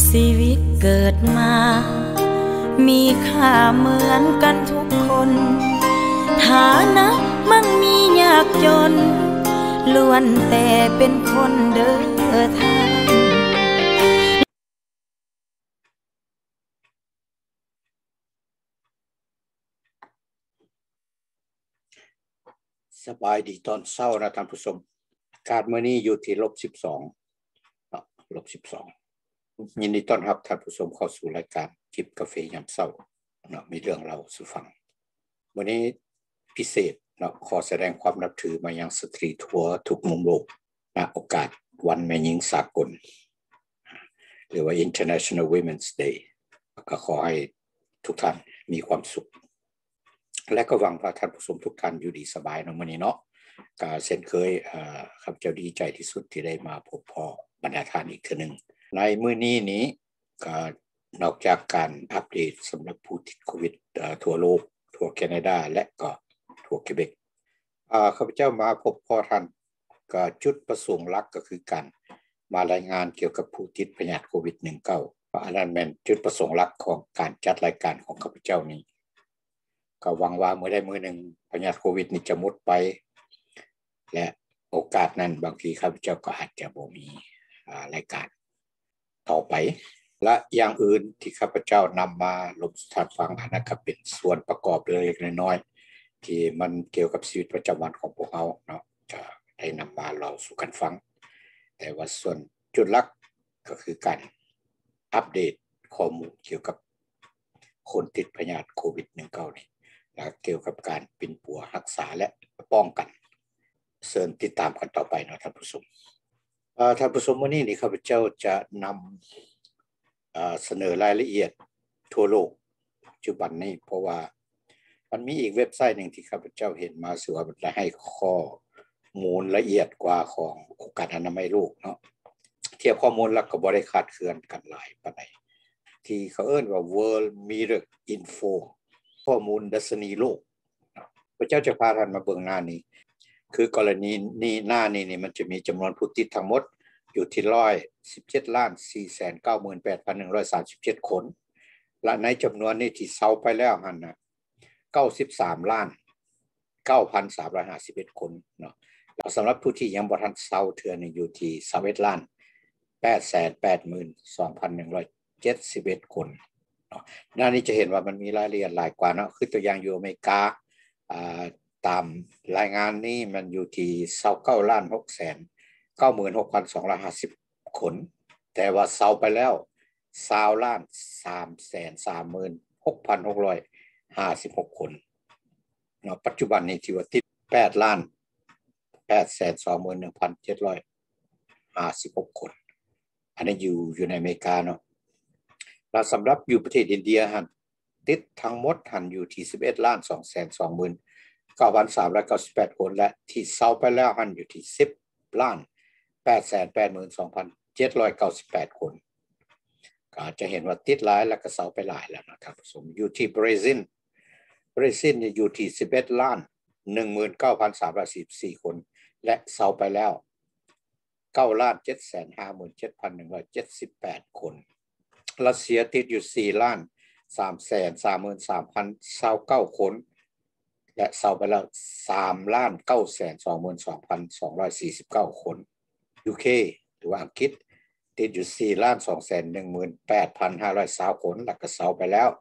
ชีวิตเกิดมามีค่าเหมือนกันทุกคนฐานะมั่งมียากจนล้วนแต่เป็นคนเดินทางสบายดีตอนเช้านะท่านผู้ชมอากาศมื้อนี้อยู่ที่-12ยินดีต้อนรับท่านผู้ชมเข้าสู่รายการจิบกาแฟยามเช้ามีเรื่องเล่าสู่ฟังวันนี้พิเศษขอแสดงความนับถือมายังสตรีทั่วทุกมุมโลกณโอกาสวันแม่หญิงสากลหรือว่า International Women's Day ก็ขอให้ทุกท่านมีความสุขและก็หวังว่าท่านผู้ชมทุกท่านอยู่ดีสบายมื้อนี้เนาะก็เช่นเคยข้าพเจ้าดีใจที่สุดที่ได้มาพบพ่อบรรดาท่านอีกทีนึงในมื้อนี้ก็นอกจากการอัปเดตสำหรับผู้ติดโควิดทั่วโลกทั่วแคนาดาและก็ทั่วเควเบกข้าพเจ้ามาพบพ่อท่านก็จุดประสงค์หลักก็คือการมารายงานเกี่ยวกับผู้ติดพยาธิโควิด-19อันนั้นเป็นจุดประสงค์หลักของการจัดรายการของข้าพเจ้านี้ก็หวังว่าเมื่อใดมื้อหนึ่งพยาธิโควิดนี้จะหมดไปและโอกาสนั้นบางทีข้าพเจ้าก็อาจจะบ่มีรายการต่อไปและอย่างอื่นที่ข้าพเจ้านำมาลงสู่ท่านฟังนั้นก็เป็นส่วนประกอบเล็กๆน้อยๆที่มันเกี่ยวกับชีวิตประจำวันของพวกเราเนาะจะได้นำมาเล่าสู่กันฟังแต่ว่าส่วนจุดหลักก็คือการอัปเดตข้อมูลเกี่ยวกับคนติดพยาธิโควิด-19 นี่และเกี่ยวกับการปิ่นปัวรักษาและป้องกันเชิญติดตามกันต่อไปนะท่านผู้ชมท่านผู้ชมวันนี้ข้าพเจ้าจะนำเสนอรายละเอียดทั่วโลกปัจจุบันนี้เพราะว่ามันมีอีกเว็บไซต์หนึ่งที่ข้าพเจ้าเห็นมาสื่อว่ามันให้ข้อมูลละเอียดกว่าขององค์การอนามัยโลกเนาะเทียบข้อมูลแล้วก็บ่ได้คลาดเคลื่อนกันหลายปานใดที่เขาเอิ้นว่า World Mirror Info ข้อมูลดัชนีโลกพระเจ้าจะพาท่านมาเบิ่งหน้านี้คือกรณีนี้หน้านี้มันจะมีจำนวนผู้ติดทั้งหมดอยู่ที่117,498,137 คนและในจำนวนนี้ที่เซาไปแล้วหั่นน่ะ93,9,351 คนเนาะแล้วสำหรับผู้ที่ยังบ่ทันเซาเทื่อนี่อยู่ที่21,882,171 คนเนาะหน้านี้จะเห็นว่ามันมีรายละเอียดหลายกว่าเนาะคือตัวอย่างอยู่อเมริกาตามรายงานนี้มันอยู่ที่29,696,250 คนแต่ว่าเซาไปแล้ว20,336,656 คนเนาะปัจจุบันนี้ที่ว่าติด8,821,756 คนอันนี้อยู่ในอเมริกาเนาะแล้วสำหรับอยู่ประเทศอินเดียหั่นติดทั้งหมดหั่นอยู่ที่11,220,9,398 คนและที่เซาไปแล้วหั่นอยู่ที่10,882,798 คนก็จะเห็นว่าติดหลายแล้วก็เซาไปหลายแล้วนะครับผมอยู่ที่บราซิลอยู่ที่11,19,344 คนและเซาไปแล้ว9,757,178 คนรัสเซียติดอยู่4,333,029 คนและเซาไปแล้ว3,922,249 คน UK หรือว่าอังกฤษติดอยู่4,218,520 คนและก็เซาไปแล้ว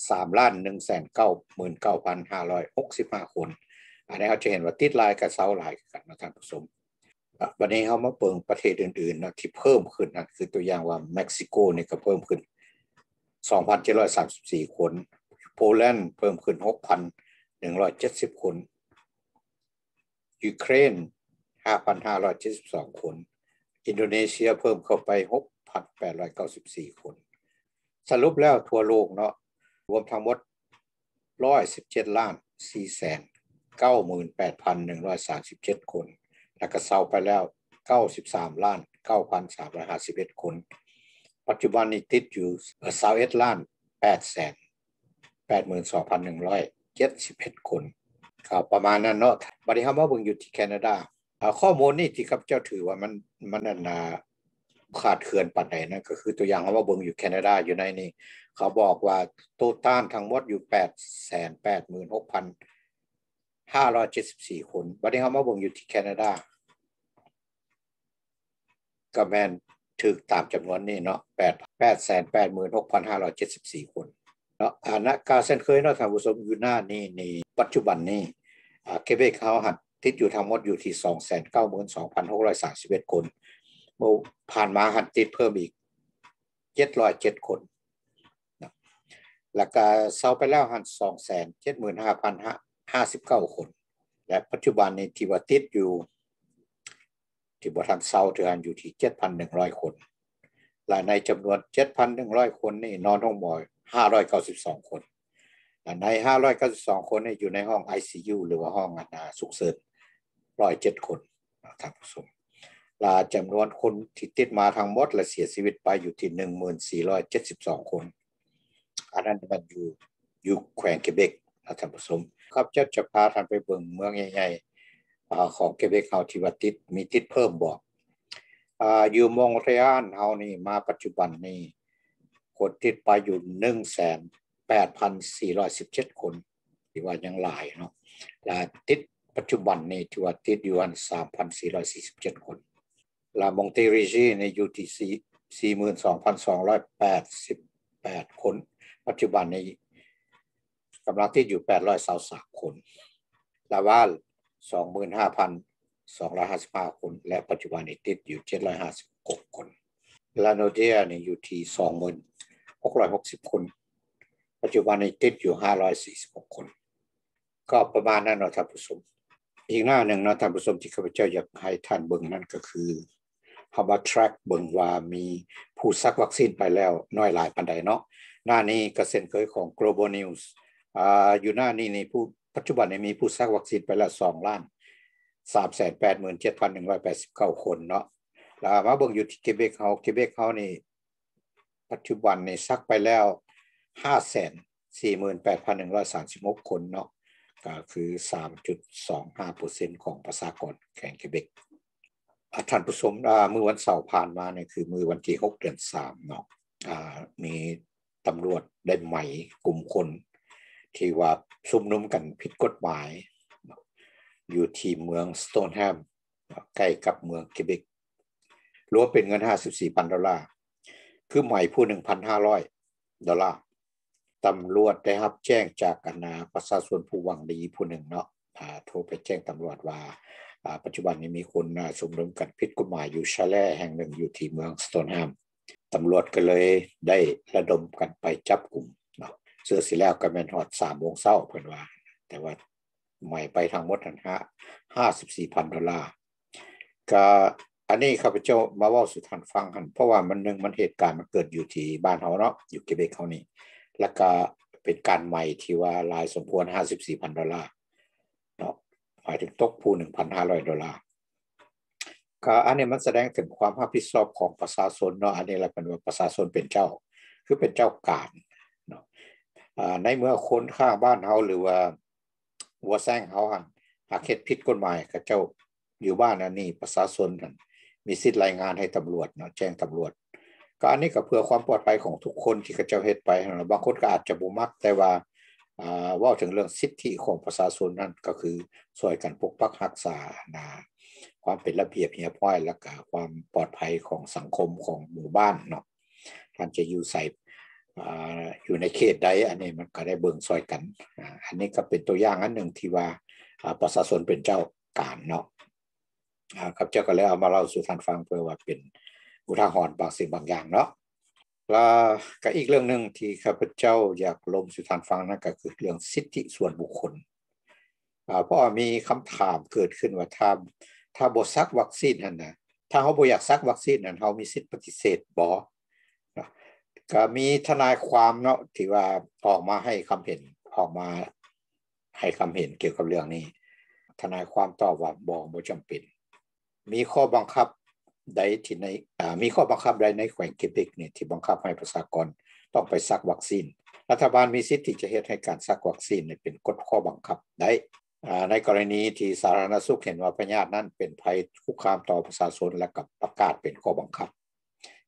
3,199,565 คนอันนี้เขาจะเห็นว่าติดหลายกับเซาหลายกันนะท่านผู้ชมวันนี้เขามาเบิ่งประเทศอื่นๆนะที่เพิ่มขึ้นนะคือตัวอย่างว่าเม็กซิโกนี่ก็เพิ่มขึ้น 2,734 คนโปแลนด์เพิ่มขึ้น 6,170 คนยูเครน 5,572 คนอินโดนีเซียเพิ่มเข้าไป 6,894 คนสรุปแล้วทั่วโลกเนาะรวมทั้งหมด117,498,137 คนแล้วก็เซาไปแล้ว93,9,351 คนปัจจุบันนี้ติดอยู่21,882,171 คนครับประมาณนั้นเนาะบัดนี้เฮามาเบิ่งอยู่ที่แคนาดาข้อมูลนี่ที่ข้าพเจ้าถือว่ามันขาดเขื่อนปานใดนั่นก็คือตัวอย่างเขาว่าเบิ่งอยู่แคนาดาอยู่ในนี่เขาบอกว่าโตต้านทั้งหมดอยู่ 886,574 คนบัดนี้เขามาเบิ่งอยู่ที่แคนาดาก็แม่นถึกตามจำนวนนี้เนาะ886,574 คนเนาะณกาเส้นเคยเนาะท่านผู้ชมอยู่หน้านี่ปัจจุบันนี้เคเบกเขาหัดติดอยู่ทั้งหมดอยู่ที่ 292,631 คนเมื่อผ่านมาหัดติดเพิ่มอีก707 คนนะแล้วก็เซาไปแล้วหัด 275,059 คนและปัจจุบันนี้ที่ว่าติดอยู่ที่บ่ทันเซาถืออันอยู่ที่ 7,100 คนและในจำนวน 7,100 คนนี่นอนห้องหมอ592 คนและใน592 คนนี่อยู่ในห้อง ICU หรือว่าห้องฉุกเฉิน107 คนท่านผู้ชมและจำนวนคนที่ติดมาทั้งหมดและเสียชีวิตไปอยู่ที่ 1472 คนอันนั้นมันอยู่แขวงเกเบกท่านผู้ชมครับจะพาท่านไปเบิ่งเมืองใหญ่ๆของเกเบกเฮาที่ว่ามีติดเพิ่มบ่อยู่มองเรียนเฮานี่มาปัจจุบันนี้คนติดไปอยู่ 1,8,417 คนที่ว่ายังหลายเนาะและติดปัจจุบันนี้ที่ว่าติดอยู่อัน 3,447 คนและมองเตรีจีนี่อยู่ที่ 42,288 คนปัจจุบันนี้กำลังติดอยู่823 คนลาวาล 25,255 คนและปัจจุบันนี้ติดอยู่756 คนลาโนเดียนี่อยู่ที่ 2,660 คนปัจจุบันนี้ติดอยู่546 คนก็ประมาณนั้นเนาะท่านผู้ชมอีกหน้าหนึ่งเนาะท่านผู้ชมที่ข้าพเจ้าอยากให้ท่านเบิ่งนั่นก็คือเฮามา track เบิ่งว่ามีผู้ซักวัคซีนไปแล้วน้อยหลายปานใดเนาะหน้านี้ก็เช่นเคยของ Global News อยู่หน้านี้นี่ผู้ปัจจุบันนี้มีผู้ซักวัคซีนไปแล้ว2,387,189 คนเนาะแล้วมาเบิ่งอยู่ที่เกเบกเฮานี่ปัจจุบันนี่ซักไปแล้ว 548,136 คนเนาะก็คือ 3.25% ของประชากรแขวงเกเบกท่านผู้ชมมื้อวันเสาร์ผ่านมาเนี่ยคือมื้อวันที่6เดือน3เนาะมีตำรวจได้ไหมกลุ่มคนที่ว่าชุมนุมกันผิดกฎหมายอยู่ที่เมืองสโตนแฮมใกล้กับเมืองเกเบกรวมเป็นเงิน $54,000 คือไหมผู้ $1,500 ตำรวจได้รับแจ้งจากประชาชนผู้หวังดีผู้หนึ่งเนาะโทรไปแจ้งตำรวจว่าปัจจุบันนี้มีคนชุมนุมกันผิดกฎหมายอยู่ชาแลแห่งหนึ่งอยู่ที่เมืองสโตนแฮมตำรวจก็เลยได้ระดมกันไปจับกลุ่มเนาะเสื้อสิแล้วก็แม่นฮอด 3:00 นเพิ่นว่าแต่ว่าไหมไปทั้งหมดนั้น$54,000ก็อันนี้ข้าพเจ้ามาเว้าสู่ท่านฟังกันเพราะว่ามันเหตุการณ์มันเกิดอยู่ที่บ้านเฮาเนาะอยู่เกเบกเฮานี่แล้วก็เป็นการใหม่ที่ว่าหลายสมควร$54,000เนาะหมายถึงตกผู้ $1,500ก็อันนี้มันแสดงถึงความรับผิดชอบของประชาชนเนาะอันนี้แหละเป็นว่าประชาชนเป็นเจ้าคือเป็นเจ้าการเนาะในเมื่อคนข้างบ้านเฮาหรือว่าวัวแซงเฮาหั่นหากเฮ็ดผิดกฎหมายก็เจ้าอยู่บ้านอันนี้ประชาชนหั่นมีสิทธิ์รายงานให้ตำรวจเนาะแจ้งตำรวจก็อันนี้ก็เพื่อความปลอดภัยของทุกคนที่เขาเจ้าเฮ็ดไปบางคนก็อาจจะบ่มักแต่ว่าเว้าถึงเรื่องสิทธิของประชาชนนั่นก็คือช่วยกันปกปักรักษาความเป็นระเบียบเรียบร้อยและก็ความปลอดภัยของสังคมของหมู่บ้านเนาะท่านจะอยู่ใส่อยู่ในเขตใดอันนี้มันก็ได้เบิ่งช่วยกันอันนี้ก็เป็นตัวอย่างอันหนึ่งที่ว่าประชาชนเป็นเจ้าการเนาะครับเจ้าก็เลยเอามาเล่าสู่ท่านฟังเพื่อว่าเป็นอุทาหรณ์บางสิ่งบางอย่างเนาะแล้วก็อีกเรื่องนึงที่ข้าพเจ้าอยากลงสู่ท่านฟังนั่นก็คือเรื่องสิทธิส่วนบุคคลเพราะมีคำถามเกิดขึ้นว่าถ้าบ่ซักวัคซีนนั่นนะถ้าเฮาบ่อยากซักวัคซีนนั่นเฮามีสิทธิ์ปฏิเสธบ่ก็มีทนายความเนาะที่ว่าออกมาให้ความเห็นเกี่ยวกับเรื่องนี้ทนายความตอบว่าบ่จำเป็นมีข้อบังคับใดที่ในมีข้อบังคับใดในแขวงเกเบกนี่ที่บังคับให้ประชากรต้องไปซักวัคซีนรัฐบาลมีสิทธิ์ที่จะเฮ็ดให้การซักวัคซีนเป็นกฎข้อบังคับได้ในกรณีที่สาธารณสุขเห็นว่าพยาธินั้นเป็นภัยคุกคามต่อประชาชนและกับประกาศเป็นข้อบังคับ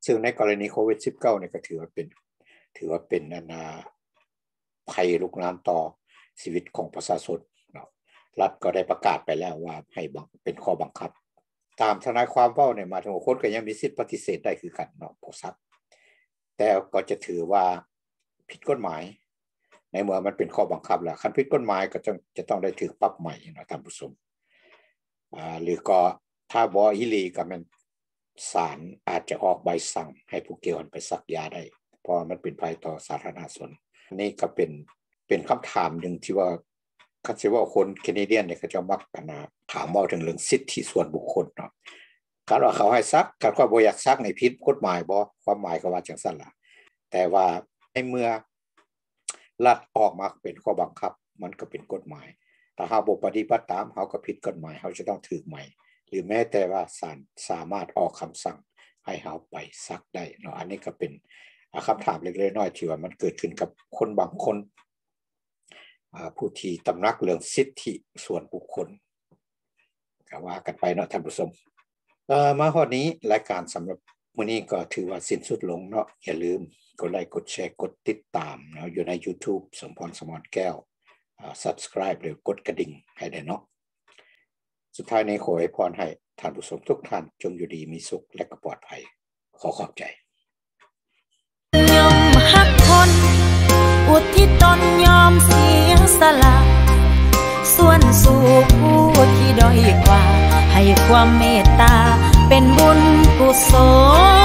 ซึ่งในกรณีโควิด -19 เนี่ยก็ถือว่าเป็นภัยลุกลามต่อชีวิตของประชาชนรัฐก็ได้ประกาศไปแล้วว่าให้เป็นข้อบังคับตามทนายความเว้าเนี่ยมาถึงคนก็ยังมีสิทธิ์ปฏิเสธได้คือกันเนาะผู้ซักแต่ก็จะถือว่าผิดกฎหมายในเมื่อมันเป็นข้อบังคับแล้วคันผิดกฎหมายก็จะต้องได้ถูกปรับใหม่เนาะท่านผู้ชมหรือก็ถ้าบ่อีหลีก็มันศาลอาจจะออกใบสั่งให้ผู้เกี่ยวข้องไปซักยาได้เพราะมันเป็นภัยต่อสาธารณชนนี่ก็เป็นคำถามนึงที่ว่าคันสิว่าคนแคนาเดียนเนี่ยเขาจะมักกันถามเว้าถึงเรื่องสิทธิส่วนบุคคลเนาะคันว่าเขาให้ซักคันว่าบ่อยากซักในผิดกฎหมายบ่ความหมายก็ว่าจังซั่นล่ะแต่ว่าในเมื่อรัฐออกมาเป็นข้อบังคับมันก็เป็นกฎหมายถ้าเฮาบ่ปฏิบัติตามเฮาก็ผิดกฎหมายเฮาจะต้องถูกใหม่หรือแม้แต่ว่าศาลสามารถออกคำสั่งให้เฮาไปซักได้เนาะอันนี้ก็เป็นคำถามเล็กๆน้อยๆที่ว่ามันเกิดขึ้นกับคนบางคนผู้ที่ตำหนักเรื่องสิทธิส่วนบุคคลก็ว่ากันไปเนาะท่านผู้ชมมาฮอดนี้รายการสำหรับมื้อนี้ก็ถือว่าสิ้นสุดลงเนาะอย่าลืมกดไลค์กดแชร์กดติดตามเนาะอยู่ใน YouTube สมพรสมรแก้วSubscribe หรือกดกระดิ่งให้ได้เนาะสุดท้ายนี้ขออวยพรให้ท่านผู้ชมทุกท่านจงอยู่ดีมีสุขและก็ปลอดภัยขอขอบใจยอมฮักคนอุทิศตนยอมเสียสละส่วนสู่ผู้ที่ด้อยกว่าให้ความเมตตาเป็นบุญกุศล